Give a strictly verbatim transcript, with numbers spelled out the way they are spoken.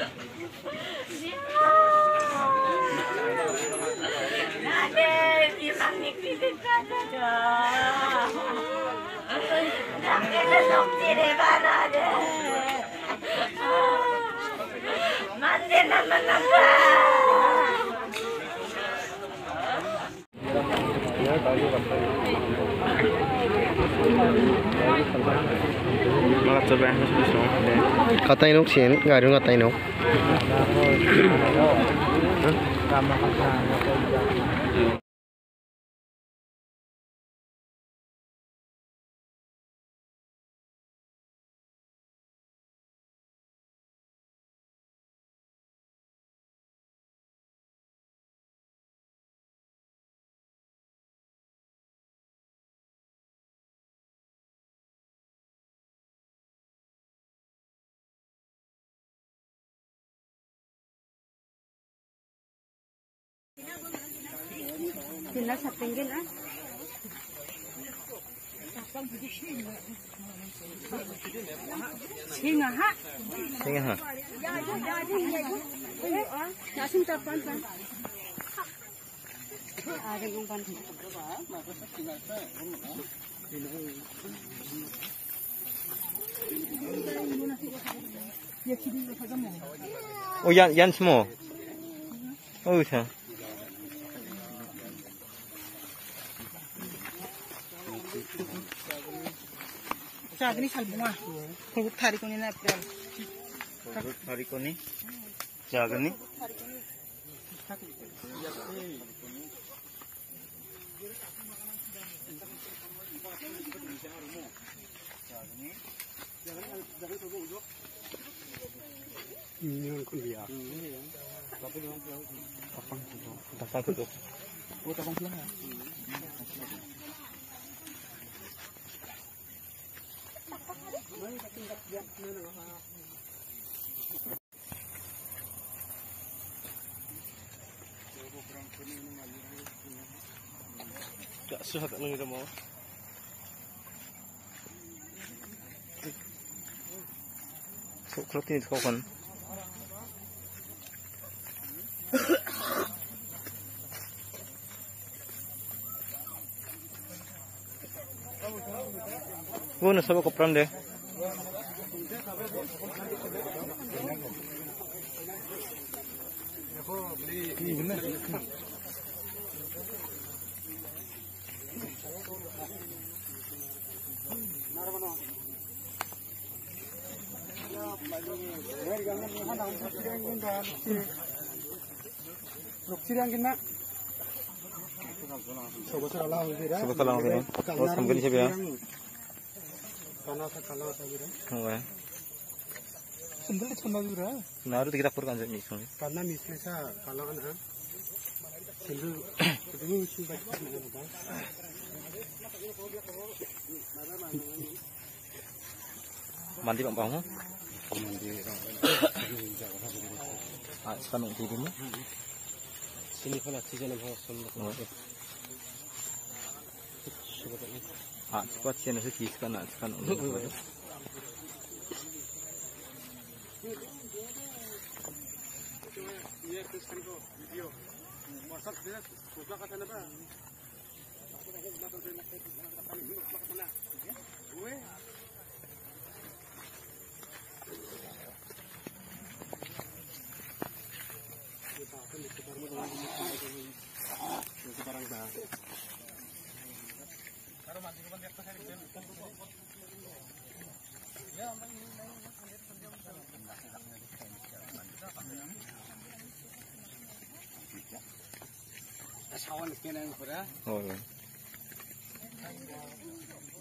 Katay nuk sih, nggak ada katay nuk. Sila sa pinggil ah. Singa ha. Singa ha. Nasim tapan pan. Ada yang pan. Oh yan yan semua. Oh sah. Agni salbunga kuruk thari koni na april kuruk thari koni jagni ini kon dia tapi tapang tutup tapang tutup oh tapang pulang ya tak sehat lagi kita mau. So kalau ini kau kan. Gua nak sabuk kapran deh. Ini benar. Ruksirangina. Sobat salah huzira. Sobat salah huzira. Oh, sambil siapa ya? Kana sa kala sa huzira. Oh ya. Sambil itu kana huzira. Naru kita purkan jadi misal. Kana misal sa kala kana. Sambil itu sih baik mana. Mandi bang kamu? Mandi. Ah, sekarang di sini. Sini kalau sini nak bawa semua. Ah, cepat sih nasi kis kan, sekarang. Iya, terus kan kau video. WhatsApp dia, suka kata apa? Gue oh.